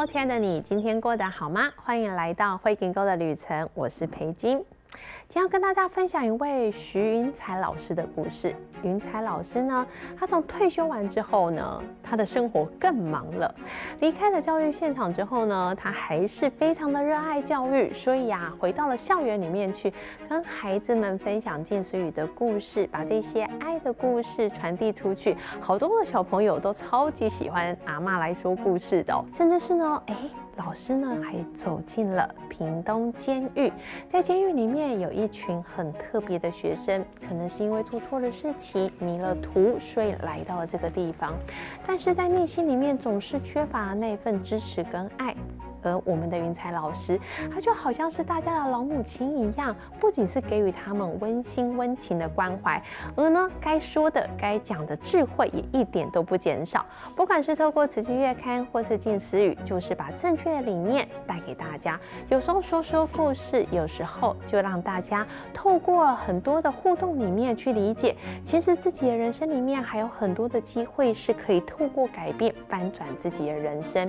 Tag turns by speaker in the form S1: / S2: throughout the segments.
S1: Hello， 亲爱的你，今天过得好吗？欢迎来到慧根沟的旅程，我是裴金。今天要跟大家分享一位徐云才老师的故事。云才老师呢，他从退休完之后呢，他的生活更忙了。离开了教育现场之后呢，他还是非常的热爱教育，所以回到了校园里面去，跟孩子们分享近似语的故事，把这些爱的故事传递出去。好多的小朋友都超级喜欢阿嬷来说故事的甚至是呢，老师呢还走进了屏东监狱，在监狱里面有一群很特别的学生，可能是因为做错了事情迷了途，所以来到了这个地方，但是在内心里面总是缺乏那份支持跟爱。而我们的云才老师，他就好像是大家的老母亲一样，不仅是给予他们温馨温情的关怀，而呢该说的该讲的智慧也一点都不减少。不管是透过慈济月刊或是近似语，就是把正确的理念带给大家。有时候说故事，有时候就让大家透过很多的互动里面去理解，其实自己的人生里面还有很多的机会是可以透过改变翻转自己的人生。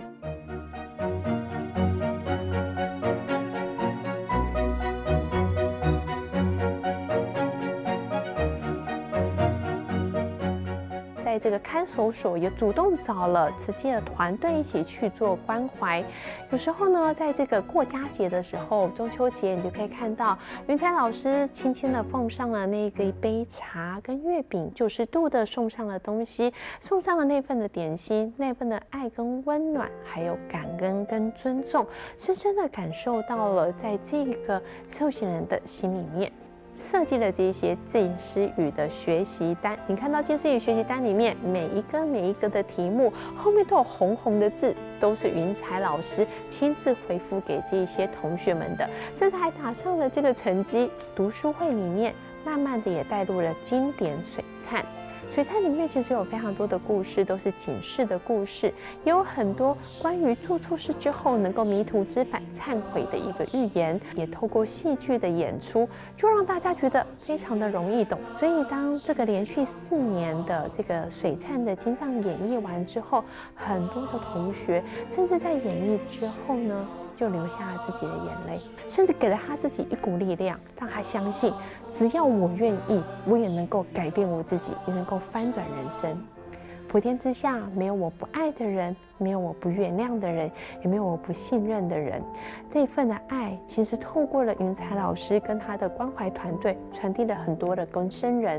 S1: 在这个看守所也主动找了慈济的团队一起去做关怀。有时候呢，在这个过佳节的时候，中秋节你就可以看到云才老师轻轻的奉上了那个一杯茶跟月饼，90度的送上了东西，送上了那份的点心，那份的爱跟温暖，还有感恩跟尊重，深深的感受到了在这个受刑人的心里面。设计了这些近似语的学习单，你看到近似语学习单里面每一个的题目后面都有红红的字，都是云才老师亲自回复给这些同学们的，甚至还打上了这个成绩。读书会里面慢慢的也带入了经典水忏。水忏里面其实有非常多的故事，都是警示的故事，也有很多关于做错事之后能够迷途知返、忏悔的一个寓言，也透过戏剧的演出，就让大家觉得非常的容易懂。所以当这个连续4年的这个水忏的经藏演绎完之后，很多的同学甚至在演绎之后呢，就流下了自己的眼泪，甚至给了他自己一股力量，让他相信，只要我愿意，我也能够改变我自己，也能够翻转人生。普天之下没有我不爱的人，没有我不原谅的人，也没有我不信任的人。这一份的爱，其实透过了云才老师跟他的关怀团队，传递了很多的更生人。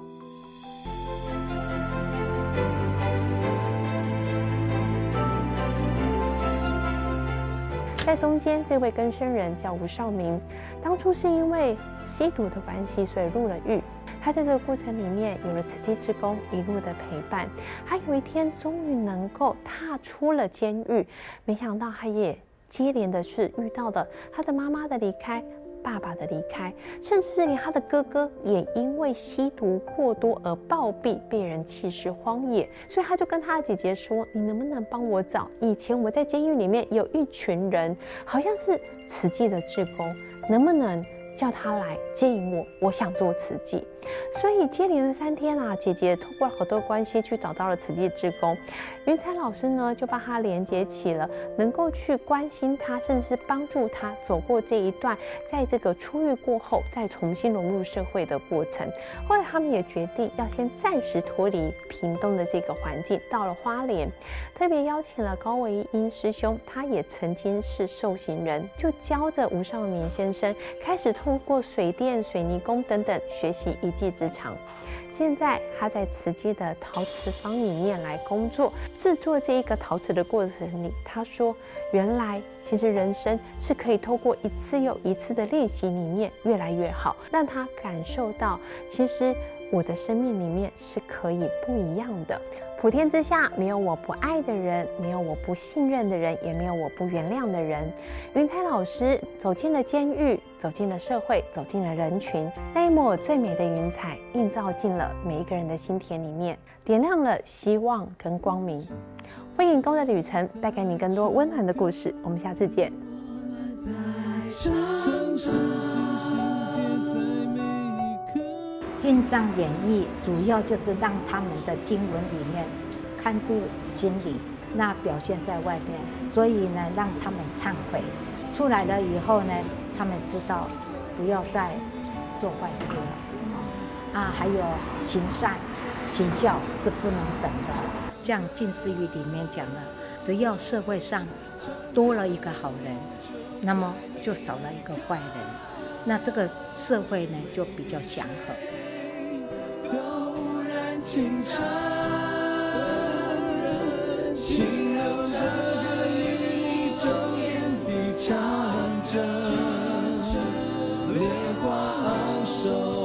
S1: 在中间，这位更生人叫吴少明，当初是因为吸毒的关系，所以入了狱。他在这个过程里面有了慈济志工一路的陪伴，他有一天终于能够踏出了监狱。没想到他也接连的是遇到了他的妈妈的离开，爸爸的离开，甚至是连他的哥哥也因为吸毒过多而暴毙，被人弃尸荒野。所以他就跟他的姐姐说：“你能不能帮我找？以前我在监狱里面有一群人，好像是慈济的志工，能不能叫他来接引我？我想做慈济。”所以接连的3天姐姐透过好多关系去找到了慈济志工，云才老师呢就帮他连接起了能够去关心他，甚至是帮助他走过这一段在这个出狱过后再重新融入社会的过程。后来他们也决定要先暂时脱离屏东的这个环境，到了花莲，特别邀请了高维英师兄，他也曾经是受刑人，就教着吴少明先生开始透过水电、水泥工等等学习一技之长。现在他在慈济的陶瓷坊里面来工作，制作这一个陶瓷的过程里，他说原来其实人生是可以透过一次又一次的练习里面越来越好，让他感受到其实我的生命里面是可以不一样的。普天之下没有我不爱的人，没有我不信任的人，也没有我不原谅的人。云才老师走进了监狱，走进了社会，走进了人群，那一抹最美的云彩映照进了每一个人的心田里面，点亮了希望跟光明。慧根沟的旅程带给你更多温暖的故事，我们下次见。
S2: 经藏演绎主要就是让他们的经文里面看入心里， 那表现在外面，所以呢，让他们忏悔，出来了以后呢，他们知道不要再做坏事了啊，还有行善行孝是不能等的。像《近思语》里面讲了，只要社会上多了一个好人，那么就少了一个坏人，那这个社会呢就比较祥和。
S3: 悠然清澈，心有这个宇宙眼底藏着，烈火昂首。